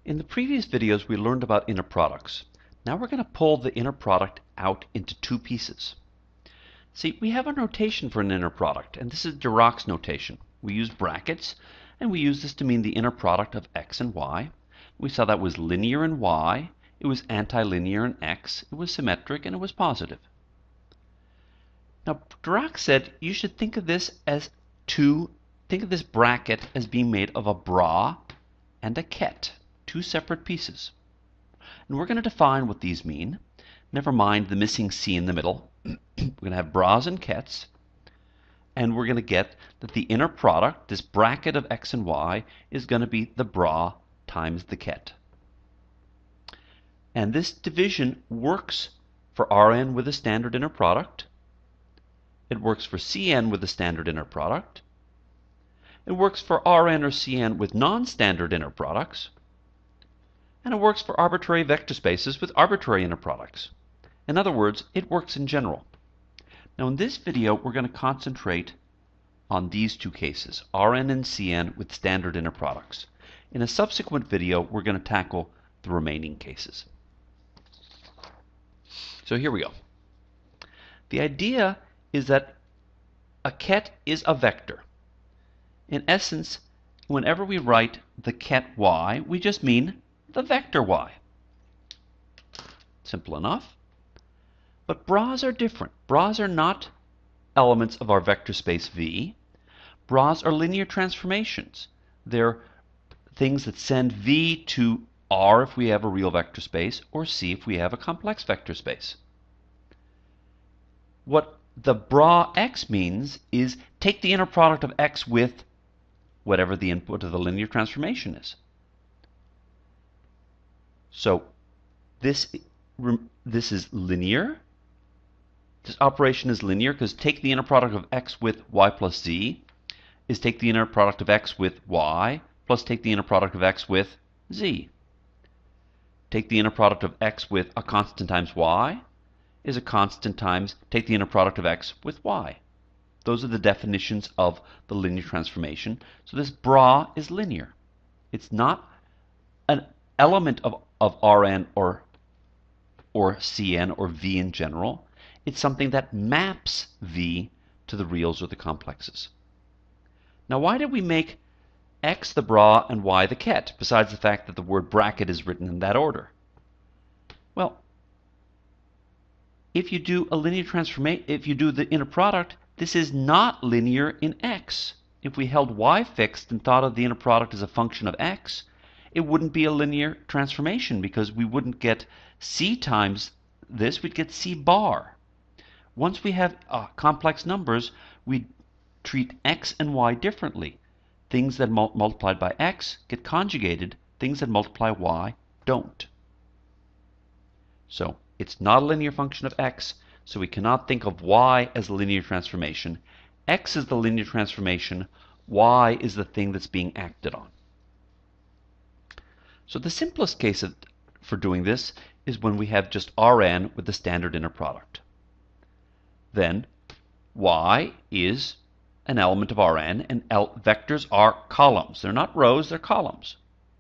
In the previous videos, we learned about inner products. Now we're going to pull the inner product out into two pieces. See, we have a notation for an inner product, and this is Dirac's notation. We use brackets, and we use this to mean the inner product of x and y. We saw that was linear in y, it was antilinear in x, it was symmetric, and it was positive. Now, Dirac said you should think of this bracket as being made of a bra and a ket. Two separate pieces. And we're going to define what these mean. Never mind the missing C in the middle. We're going to have bras and kets. And we're going to get that the inner product, this bracket of x and y, is going to be the bra times the ket. And this division works for Rn with a standard inner product. It works for Cn with a standard inner product. It works for Rn or Cn with non-standard inner products. And it works for arbitrary vector spaces with arbitrary inner products. In other words, it works in general. Now in this video, we're going to concentrate on these two cases, Rn and Cn with standard inner products. In a subsequent video, we're going to tackle the remaining cases. So here we go. The idea is that a ket is a vector. In essence, whenever we write the ket y, we just mean the vector y. Simple enough. But bras are different. Bras are not elements of our vector space V. Bras are linear transformations. They're things that send V to R if we have a real vector space, or C if we have a complex vector space. What the bra x means is take the inner product of x with whatever the input of the linear transformation is. So this is linear. This operation is linear because take the inner product of x with y plus z is take the inner product of x with y plus take the inner product of x with z. Take the inner product of x with a constant times y is a constant times take the inner product of x with y. Those are the definitions of the linear transformation. So this bra is linear. It's not an element of Rn or Cn or V in general. It's something that maps V to the reals or the complexes. Now why did we make x the bra and y the ket, besides the fact that the word bracket is written in that order? Well, if you do a linear transformation, if you do the inner product, this is not linear in x. If we held y fixed and thought of the inner product as a function of x, it wouldn't be a linear transformation because we wouldn't get c times this, we'd get c bar. Once we have complex numbers, we treat x and y differently. Things that multiplied by x get conjugated, things that multiply y don't. So it's not a linear function of x, so we cannot think of y as a linear transformation. X is the linear transformation, y is the thing that's being acted on. So the simplest case for doing this is when we have just Rn with the standard inner product. Then y is an element of Rn, and vectors are columns. They're not rows, they're columns.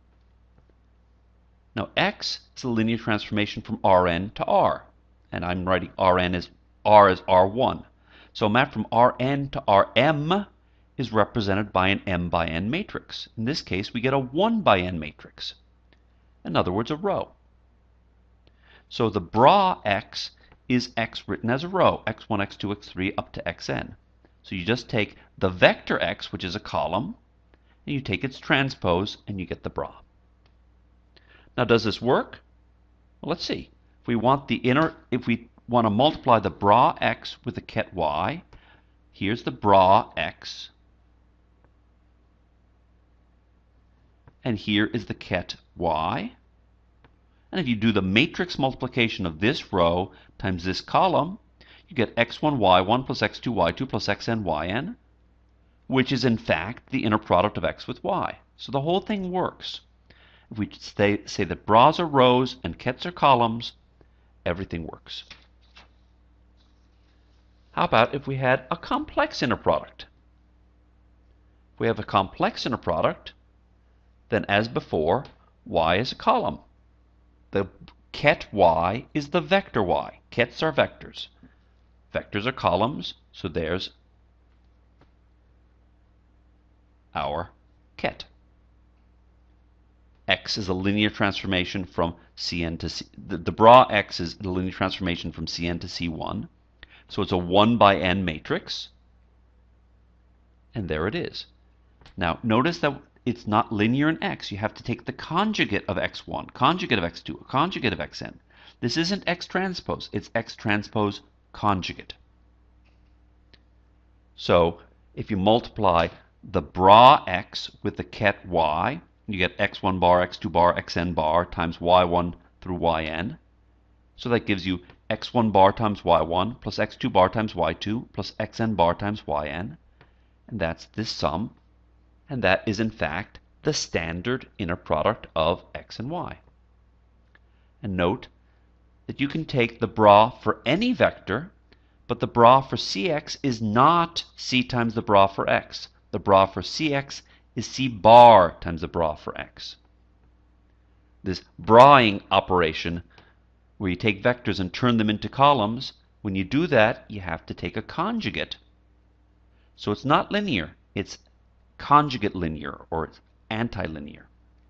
Now x is a linear transformation from Rn to R, and I'm writing Rn as R as R1. So a map from Rn to Rm is represented by an m by n matrix. In this case, we get a 1 by n matrix. In other words, a row. So the bra x is x written as a row, x1, x2, x3, up to xn. So you just take the vector x, which is a column, and you take its transpose, and you get the bra. Now, does this work? Well, let's see. If we want to multiply the bra x with the ket y, here's the bra x, and here is the ket y. And if you do the matrix multiplication of this row times this column, you get x1 y1 plus x2 y2 plus xn yn, which is in fact the inner product of x with y. So the whole thing works. If we say that bras are rows and kets are columns, everything works. How about if we had a complex inner product? If we have a complex inner product, then as before, Y is a column. The ket y is the vector y. Kets are vectors. Vectors are columns, so there's our ket. X is a linear transformation from Cn to C. The bra X is the linear transformation from Cn to C1. So it's a 1 by n matrix. And there it is. Now, notice that it's not linear in X. You have to take the conjugate of X1, conjugate of X2, conjugate of Xn. This isn't X transpose. It's X transpose conjugate. So if you multiply the bra X with the ket Y, you get X1 bar, X2 bar, Xn bar times Y1 through Yn. So that gives you X1 bar times Y1 plus X2 bar times Y2 plus Xn bar times Yn. And that's this sum. And that is, in fact, the standard inner product of X and Y. And note that you can take the bra for any vector, but the bra for Cx is not C times the bra for X. The bra for Cx is C bar times the bra for X. This braing operation, where you take vectors and turn them into columns, when you do that, you have to take a conjugate. So it's not linear, it's conjugate linear, or it's antilinear.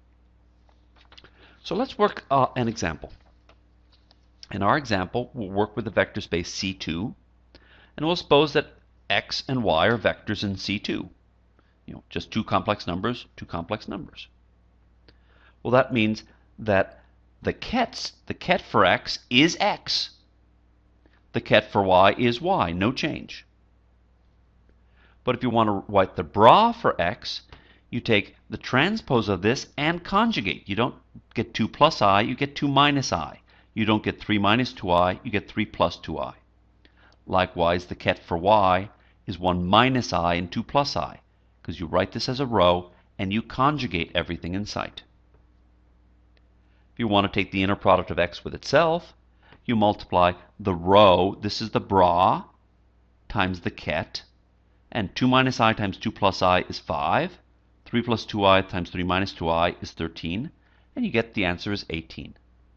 So let's work an example. In our example, we'll work with the vector space C2, and we'll suppose that X and Y are vectors in C2. Just two complex numbers, two complex numbers. Well, that means that the ket for X is X. The ket for Y is Y, no change. But if you want to write the bra for X, you take the transpose of this and conjugate. You don't get 2 plus I, you get 2 minus I. You don't get 3 minus 2i, you get 3 plus 2i. Likewise, the ket for Y is 1 minus I and 2 plus I, because you write this as a row and you conjugate everything in sight. If you want to take the inner product of X with itself, you multiply the row, this is the bra, times the ket, and 2 minus I times 2 plus I is 5. 3 plus 2i times 3 minus 2i is 13. And you get the answer is 18.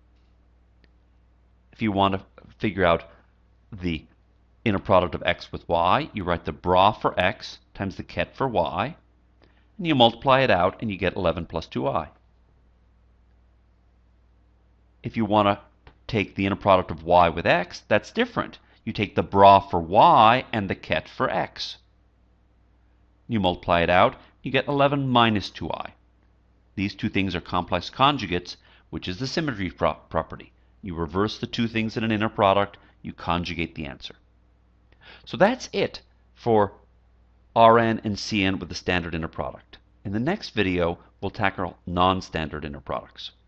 If you want to figure out the inner product of X with Y, you write the bra for X times the ket for Y. And you multiply it out and you get 11 plus 2i. If you want to take the inner product of Y with X, that's different. You take the bra for Y and the ket for X. You multiply it out, you get 11 minus 2i. These two things are complex conjugates, which is the symmetry property. You reverse the two things in an inner product, you conjugate the answer. So that's it for Rn and Cn with the standard inner product. In the next video, we'll tackle non-standard inner products.